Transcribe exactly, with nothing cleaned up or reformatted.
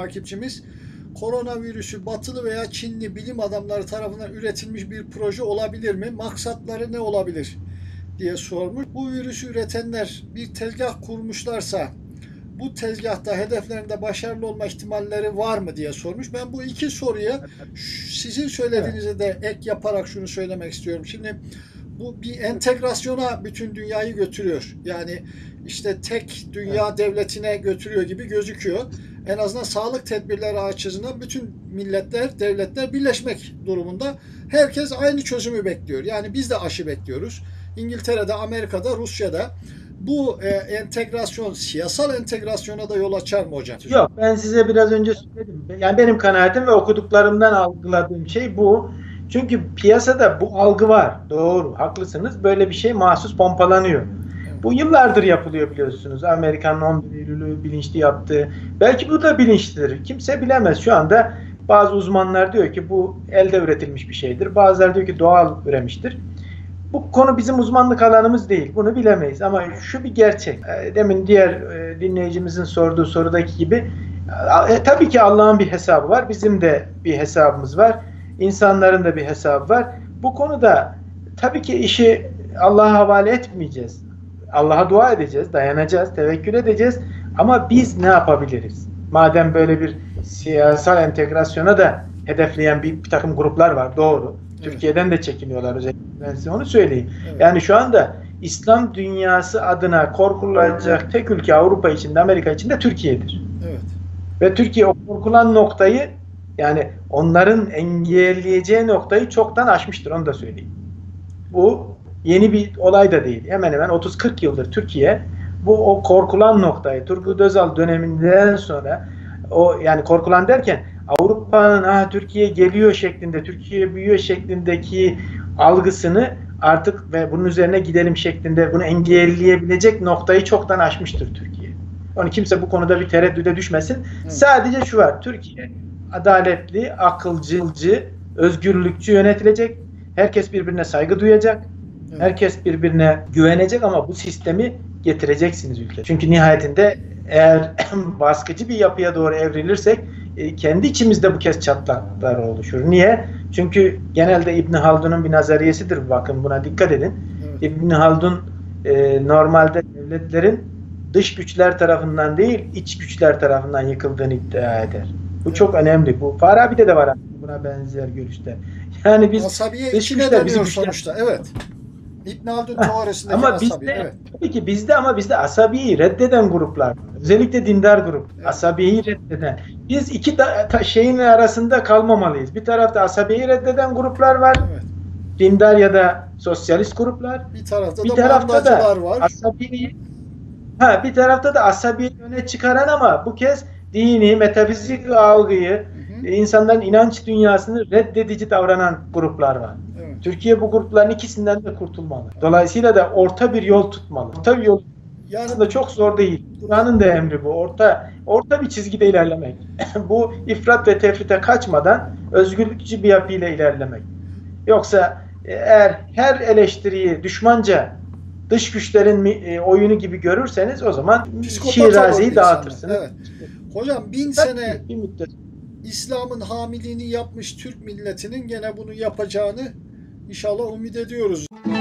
takipçimiz. Koronavirüsü batılı veya Çinli bilim adamları tarafından üretilmiş bir proje olabilir mi? Maksatları ne olabilir diye sormuş. Bu virüsü üretenler bir tezgah kurmuşlarsa bu tezgahta hedeflerinde başarılı olma ihtimalleri var mı diye sormuş. Ben bu iki soruya sizin söylediğinize de ek yaparak şunu söylemek istiyorum. Şimdi bu bir entegrasyona bütün dünyayı götürüyor. Yani işte tek dünya devletine götürüyor gibi gözüküyor. En azından sağlık tedbirleri açısından bütün milletler, devletler birleşmek durumunda. Herkes aynı çözümü bekliyor. Yani biz de aşı bekliyoruz. İngiltere'de, Amerika'da, Rusya'da. Bu e, entegrasyon, siyasal entegrasyona da yol açar mı hocam? Yok, ben size biraz önce söyledim. Yani benim kanaatim ve okuduklarımdan algıladığım şey bu. Çünkü piyasada bu algı var. Doğru, haklısınız. Böyle bir şey mahsus pompalanıyor. Evet. Bu yıllardır yapılıyor biliyorsunuz. Amerika'nın on bir Eylül'ü bilinçli yaptığı. Belki bu da bilinçlidir. Kimse bilemez. Şu anda bazı uzmanlar diyor ki bu elde üretilmiş bir şeydir. Bazıları diyor ki doğal üremiştir. Bu konu bizim uzmanlık alanımız değil. Bunu bilemeyiz. Ama şu bir gerçek. Demin diğer dinleyicimizin sorduğu sorudaki gibi e, tabii ki Allah'ın bir hesabı var. Bizim de bir hesabımız var. İnsanların da bir hesabı var. Bu konuda tabii ki işi Allah'a havale etmeyeceğiz. Allah'a dua edeceğiz, dayanacağız, tevekkül edeceğiz. Ama biz ne yapabiliriz? Madem böyle bir siyasal entegrasyona da hedefleyen bir, bir takım gruplar var. Doğru. Evet. Türkiye'den de çekiniyorlar özellikle. Ben size onu söyleyeyim. Evet. Yani şu anda İslam dünyası adına korkulacak tek ülke Avrupa içinde, Amerika içinde Türkiye'dir. Evet. Ve Türkiye o korkulan noktayı, yani onların engelleyeceği noktayı çoktan aşmıştır. Onu da söyleyeyim. Bu yeni bir olay da değil. Hemen hemen otuz kırk yıldır Türkiye bu o korkulan noktayı Turgut Özal döneminden sonra, o yani korkulan derken Avrupa'nın ha Türkiye geliyor şeklinde, Türkiye büyüyor şeklindeki algısını artık ve bunun üzerine gidelim şeklinde bunu engelleyebilecek noktayı çoktan aşmıştır Türkiye. Onun kimse bu konuda bir tereddüde düşmesin. Evet. Sadece şu var. Türkiye adaletli, akılcılcı, özgürlükçü yönetilecek. Herkes birbirine saygı duyacak. Evet. Herkes birbirine güvenecek ama bu sistemi getireceksiniz ülke. Çünkü nihayetinde eğer baskıcı bir yapıya doğru evrilirsek e, kendi içimizde bu kez çatlaklar oluşur. Niye? Çünkü genelde İbn Haldun'un bir nazariyesidir. Bakın buna dikkat edin. Evet. İbn Haldun e, normalde devletlerin dış güçler tarafından değil, iç güçler tarafından yıkıldığını iddia eder. Bu evet. Çok önemli. Bu Farabi'de de var buna benzer görüşler. Yani biz asabiye içine dönüyor sonuçta. Evet. İbn Haldun teorisindeki ama asabi. Bizde, evet. Tabii ki bizde ama bizde asabiyi reddeden gruplar var. Özellikle dindar grup. Evet. Asabiyi reddeden. Biz iki da, ta, şeyin arasında kalmamalıyız. Bir tarafta asabiyi reddeden gruplar var. Evet. Dindar ya da sosyalist gruplar. Bir tarafta bir da tarafta da var. Asabiyi, ha, bir tarafta da asabiyi öne çıkaran ama bu kez dini, metafizik algıyı, hı hı. insanların inanç dünyasını reddedici davranan gruplar var. Evet. Türkiye bu grupların ikisinden de kurtulmalı. Dolayısıyla da orta bir yol tutmalı. Orta bir yol yani, aslında çok zor değil. Kur'an'ın da emri bu. Orta orta bir çizgide ilerlemek. Bu ifrat ve tefrite kaçmadan özgürlükçü bir yapıyla ilerlemek. Yoksa eğer her eleştiriyi düşmanca dış güçlerin oyunu gibi görürseniz o zaman Şirazi'yi dağıtırsınız. Evet. Hocam bin sene bir müddet İslam'ın hamiliğini yapmış Türk milletinin gene bunu yapacağını inşallah umut ediyoruz.